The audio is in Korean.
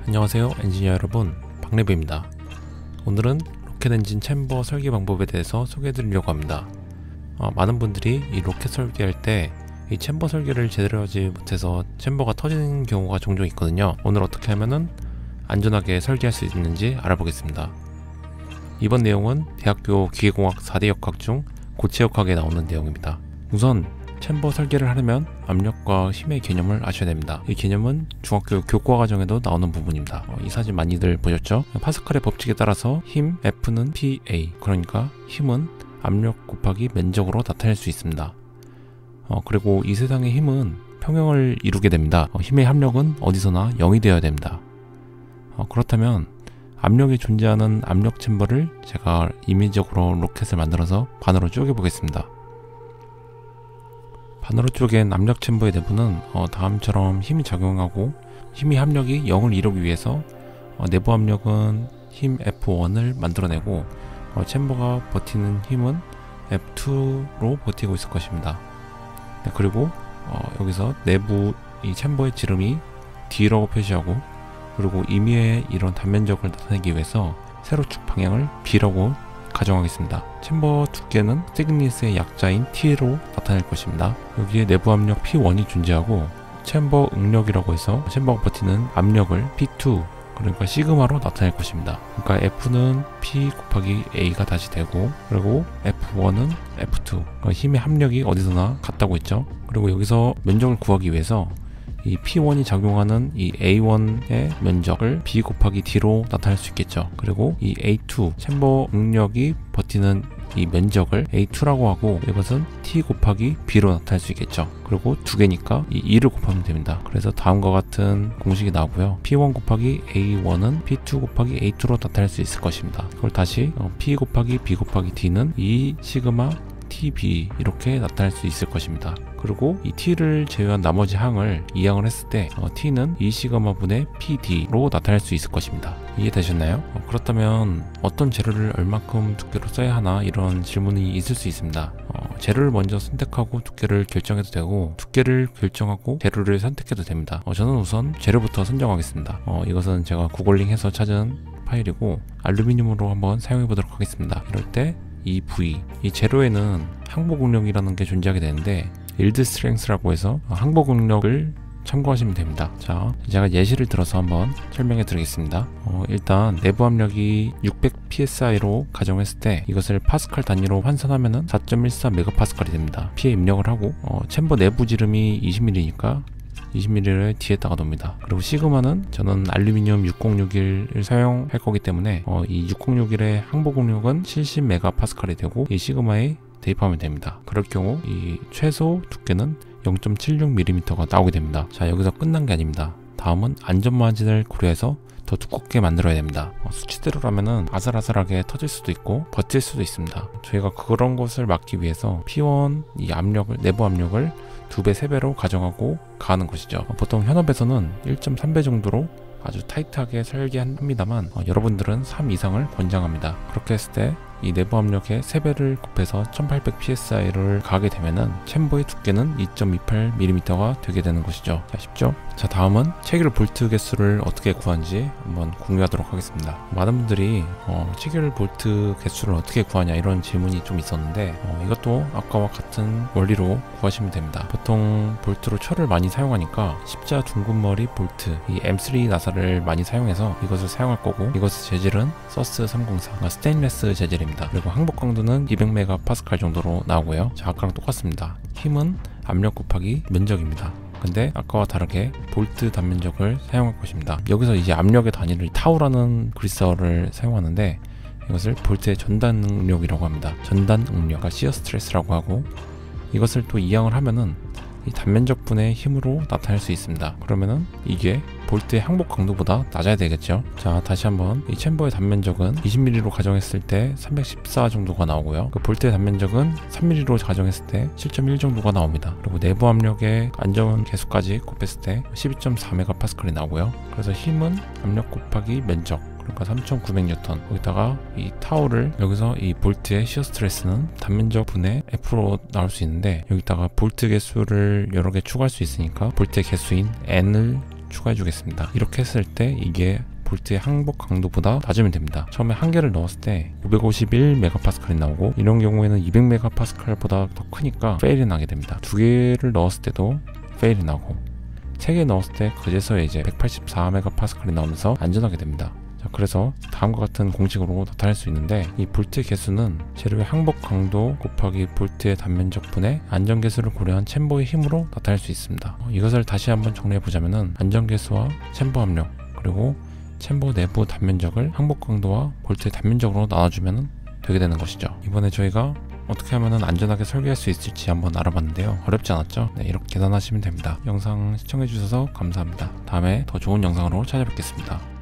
안녕하세요 엔지니어 여러분, 박래배입니다. 오늘은 로켓 엔진 챔버 설계 방법에 대해서 소개해 드리려고 합니다. 많은 분들이 이 로켓 설계할 때 이 챔버 설계를 제대로 하지 못해서 챔버가 터지는 경우가 종종 있거든요. 오늘 어떻게 하면은 안전하게 설계할 수 있는지 알아보겠습니다. 이번 내용은 대학교 기계공학 4대 역학 중 고체역학에 나오는 내용입니다. 우선 챔버 설계를 하려면 압력과 힘의 개념을 아셔야 됩니다. 이 개념은 중학교 교과 과정에도 나오는 부분입니다. 이 사진 많이들 보셨죠? 파스칼의 법칙에 따라서 힘 F는 PA, 그러니까 힘은 압력 곱하기 면적으로 나타낼 수 있습니다. 그리고 이 세상의 힘은 평형을 이루게 됩니다. 힘의 합력은 어디서나 0이 되어야 됩니다. 그렇다면 압력이 존재하는 압력 챔버를 제가 임의적으로 로켓을 만들어서 반으로 쪼개 보겠습니다. 반으로 쪼갠 압력 챔버의 내부는 다음처럼 힘이 작용하고 힘의 합력이 0을 이루기 위해서 내부 압력은 힘 F1을 만들어내고 챔버가 버티는 힘은 F2로 버티고 있을 것입니다. 그리고 여기서 내부 이 챔버의 지름이 D라고 표시하고, 그리고 임의의 이런 단면적을 나타내기 위해서 세로축 방향을 B라고 가정하겠습니다. 챔버 두께는 thickness의 약자인 T로 나타낼 것입니다. 여기에 내부 압력 P1이 존재하고 챔버 응력이라고 해서 챔버가 버티는 압력을 P2, 그러니까 시그마로 나타낼 것입니다. 그러니까 F는 P 곱하기 A가 다시 되고, 그리고 F1은 F2, 그러니까 힘의 합력이 어디서나 같다고 했죠. 그리고 여기서 면적을 구하기 위해서 이 P1이 작용하는 이 A1의 면적을 B 곱하기 D로 나타낼 수 있겠죠. 그리고 이 A2, 챔버 응력이 버티는 이 면적을 A2라고 하고, 이것은 T 곱하기 B로 나타낼 수 있겠죠. 그리고 두 개니까 이 2를 곱하면 됩니다. 그래서 다음과 같은 공식이 나오고요. P1 곱하기 A1은 P2 곱하기 A2로 나타낼 수 있을 것입니다. 그걸 다시 P 곱하기 B 곱하기 D는 2 시그마 TB 이렇게 나타낼 수 있을 것입니다. 그리고 이 T를 제외한 나머지 항을 이항을 했을 때 T는 2시그마분의 PD로 나타낼 수 있을 것입니다. 이해되셨나요? 그렇다면 어떤 재료를 얼마큼 두께로 써야 하나, 이런 질문이 있을 수 있습니다. 재료를 먼저 선택하고 두께를 결정해도 되고, 두께를 결정하고 재료를 선택해도 됩니다. 저는 우선 재료부터 선정하겠습니다. 이것은 제가 구글링해서 찾은 파일이고 알루미늄으로 한번 사용해 보도록 하겠습니다. 이럴 때 이 부위, 이 재료에는 항복 응력이라는 게 존재하게 되는데 yield strength라고 해서 항복 응력을 참고하시면 됩니다. 자, 제가 예시를 들어서 한번 설명해 드리겠습니다. 일단 내부 압력이 600psi로 가정했을 때 이것을 파스칼 단위로 환산하면은 4.14메가파스칼이 됩니다. P에 입력을 하고 챔버 내부 지름이 20mm니까 20mm를 뒤에다가 놓습니다. 그리고 시그마는 저는 알루미늄 6061을 사용할 거기 때문에 이 6061의 항복 응력은 70메가파스칼이 되고 이 시그마에 대입하면 됩니다. 그럴 경우 이 최소 두께는 0.76mm가 나오게 됩니다. 자, 여기서 끝난 게 아닙니다. 다음은 안전마진을 고려해서 더 두껍게 만들어야 됩니다. 수치대로라면은 아슬아슬하게 터질 수도 있고 버틸 수도 있습니다. 저희가 그런 것을 막기 위해서 P1 이 압력을, 내부 압력을 2배, 3배로 가정하고 가하는 것이죠. 보통 현업에서는 1.3배 정도로 아주 타이트하게 설계합니다만 여러분들은 3 이상을 권장합니다. 그렇게 했을 때 이 내부 압력의 3배를 곱해서 1800psi를 가하게 되면은 챔버의 두께는 2.28mm가 되게 되는 것이죠. 자, 쉽죠? 자, 다음은 체결 볼트 개수를 어떻게 구하는지 한번 공유하도록 하겠습니다. 많은 분들이 체결 볼트 개수를 어떻게 구하냐, 이런 질문이 좀 있었는데 이것도 아까와 같은 원리로 구하시면 됩니다. 보통 볼트로 철을 많이 사용하니까 십자 둥근머리 볼트, 이 M3 나사를 많이 사용해서 이것을 사용할 거고, 이것의 재질은 서스 304, 스테인레스 재질입니다. 그리고 항복 강도는 200메가파스칼 정도로 나오고요. 자, 아까랑 똑같습니다. 힘은 압력 곱하기 면적입니다. 근데 아까와 다르게 볼트 단면적을 사용할 것입니다. 여기서 이제 압력의 단위를 타우라는 그리스어를 사용하는데 이것을 볼트의 전단 응력이라고 합니다. 전단 응력, 그러니까 시어 스트레스라고 하고, 이것을 또 이항을 하면은 이 단면적분의 힘으로 나타낼 수 있습니다. 그러면은 이게 볼트의 항복 강도보다 낮아야 되겠죠. 자, 다시 한번 이 챔버의 단면적은 20mm로 가정했을 때 314 정도가 나오고요. 그 볼트의 단면적은 3mm로 가정했을 때 7.1 정도가 나옵니다. 그리고 내부 압력의 안전 계수까지 곱했을 때 12.4메가파스칼이 나오고요. 그래서 힘은 압력 곱하기 면적, 그러니까 3,900N. 거기다가 이 타워를, 여기서 이 볼트의 시어 스트레스는 단면적 분의 F로 나올 수 있는데, 여기다가 볼트 개수를 여러 개 추가할 수 있으니까 볼트의 개수인 N을 추가해 주겠습니다. 이렇게 했을 때 이게 볼트의 항복 강도보다 낮으면 됩니다. 처음에 한 개를 넣었을 때 551MPa이 나오고 이런 경우에는 200MPa보다 더 크니까 페일이 나게 됩니다. 두 개를 넣었을 때도 페일이 나고 3개 넣었을 때 그제서야 이제 184MPa이 나오면서 안전하게 됩니다. 자, 그래서 다음과 같은 공식으로 나타낼 수 있는데 이 볼트 개수는 재료의 항복 강도 곱하기 볼트의 단면적 분의 안전 개수를 고려한 챔버의 힘으로 나타낼 수 있습니다. 이것을 다시 한번 정리해 보자면은 안전 개수와 챔버 압력 그리고 챔버 내부 단면적을 항복 강도와 볼트의 단면적으로 나눠주면 되게 되는 것이죠. 이번에 저희가 어떻게 하면 안전하게 설계할 수 있을지 한번 알아봤는데요. 어렵지 않았죠? 네, 이렇게 계산하시면 됩니다. 영상 시청해주셔서 감사합니다. 다음에 더 좋은 영상으로 찾아뵙겠습니다.